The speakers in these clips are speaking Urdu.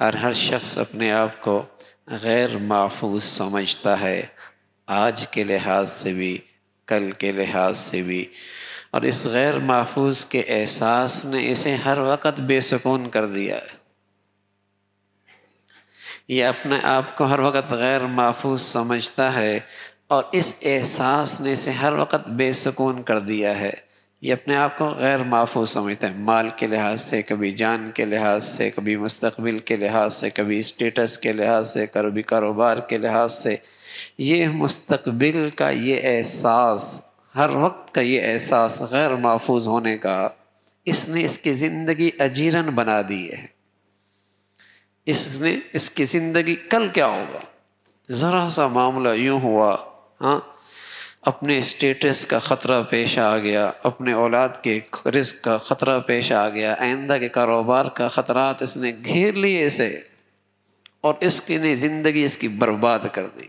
اور ہر شخص اپنے آپ کو غیر محفوظ سمجھتا ہے، آج کے لحاظ سے بھی، کل کے لحاظ سے بھی، اور اس غیر محفوظ کے احساس نے اسے ہر وقت بے سکون کر دیا ہے۔ یہ اپنے آپ کو ہر وقت غیر محفوظ سمجھتا ہے اور اس احساس نے اسے ہر وقت بے سکون کر دیا ہے۔ یہ اپنے آپ کو غیر محفوظ سمجھتا ہے، مال کے لحاظ سے، کبھی جان کے لحاظ سے، کبھی مستقبل کے لحاظ سے، کبھی اسٹیٹس کے لحاظ سے، کبھی کاروبار کے لحاظ سے۔ یہ مستقبل کا یہ احساس، ہر وقت کا یہ احساس غیر محفوظ ہونے کا، اس نے اس کی زندگی اجیرن بنا دی ہے۔ اس نے اس کی زندگی کل کیا ہوگا، ذرا سا معاملہ یوں ہوا، ہاں، اپنے اسٹیٹس کا خطرہ پیش آ گیا، اپنے اولاد کے رزق کا خطرہ پیش آ گیا، آئندہ کے کاروبار کا خطرات اس نے گھیر لیے اسے، اور اس کی نے زندگی اس کی برباد کر دی۔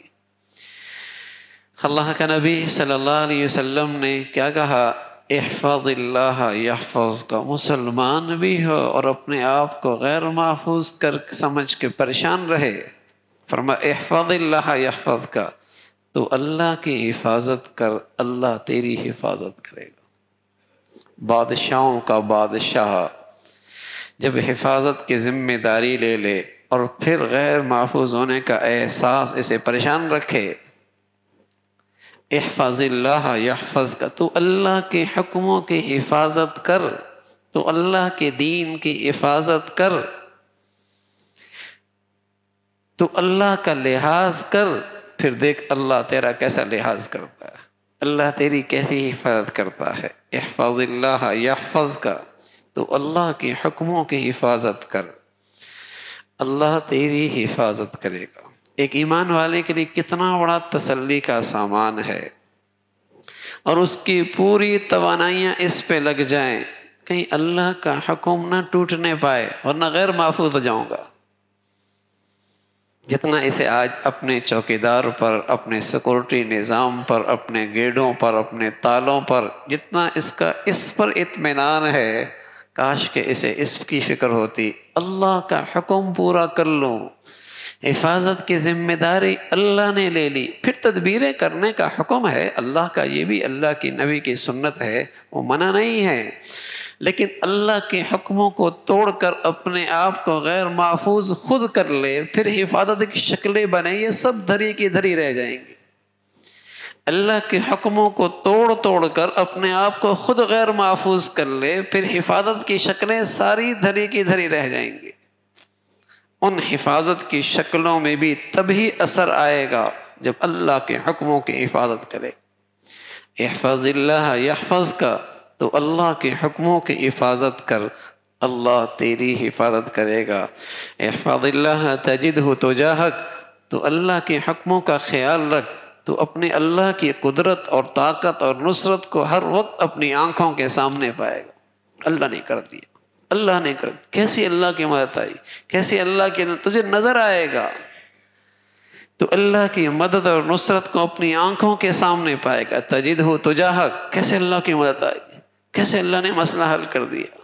اللہ کا نبی صلی اللہ علیہ وسلم نے کیا کہا؟ احفظ اللہ یحفظ کا۔ مسلمان بھی ہو اور اپنے آپ کو غیر محفوظ کر سمجھ کے پریشان رہے، فرمایا احفظ اللہ یحفظ کا، تو اللہ کی حفاظت کر، اللہ تیری حفاظت کرے گا۔ بادشاہوں کا بادشاہ جب حفاظت کی ذمہ داری لے لے اور پھر غیر محفوظ ہونے کا احساس اسے پریشان رکھے، احفظ اللہ یحفظ کا، تو اللہ کے حکموں کی حفاظت کر، تو اللہ کے دین کی حفاظت کر، تو اللہ کا لحاظ کر، پھر دیکھ اللہ تیرا کیسا لحاظ کرتا ہے، اللہ تیری کیسی حفاظت کرتا ہے۔ احفظ اللہ یحفظ کا، تو اللہ کے حکموں کی حفاظت کر، اللہ تیری حفاظت کرے گا۔ ایک ایمان والے کے لیے کتنا بڑا تسلی کا سامان ہے، اور اس کی پوری توانائیاں اس پہ لگ جائیں، کہیں اللہ کا حکم نہ ٹوٹنے پائے ورنہ غیر محفوظ ہو جاؤں گا۔ جتنا اسے آج اپنے چوکیدار پر، اپنے سیکورٹی نظام پر، اپنے گیٹوں پر، اپنے تالوں پر، جتنا اس پر اطمینان ہے، کاش کہ اسے اس کی فکر ہوتی، اللہ کا حکم پورا کر لوں، حفاظت کی ذمہ داری اللہ نے لے لی، پھر تدبیریں کرنے کا حکم ہے اللہ کا، یہ بھی اللہ کی نبی کی سنت ہے، وہ منع نہیں ہے، لیکن اللہ کے حکموں کو توڑ کر اپنے آپ کو غیر محفوظ خود کر لے، پھر حفاظت کی شکلیں بنے، یہ سب دھری کی دھری رہ جائیں گی۔ اللہ کے حکموں کو توڑ کر اپنے آپ کو خود غیر محفوظ کر لے، پھر حفاظت کی شکلیں ساری دھری کی دھری رہ جائیں گی۔ ان حفاظت کی شکلوں میں بھی تبھی اثر آئے گا جب اللہ کے حکموں کی حفاظت کرے۔ احفظ اللہ یحفظ کا، تو اللہ کے حکموں کی حفاظت کر، اللہ تیری حفاظت کرے گا۔ احفظ اللہ تجدہ تجاہک، تو اللہ کے حکموں کا خیال رکھ، تو اپنے اللہ کی قدرت اور طاقت اور نصرت کو ہر وقت اپنی آنکھوں کے سامنے پائے گا۔ اللہ نے کر دیا، اللہ نے کر دیا، کیسی اللہ کی مدد آئی، کیسی اللہ کی تجھے نظر آئے گا، تو اللہ کی مدد اور نصرت کو اپنی آنکھوں کے سامنے پائے گا۔ تجدہ تجاہک، کیسے اللہ کی مدد آئی، کیسے اللہ نے مسئلہ حل کر دیا۔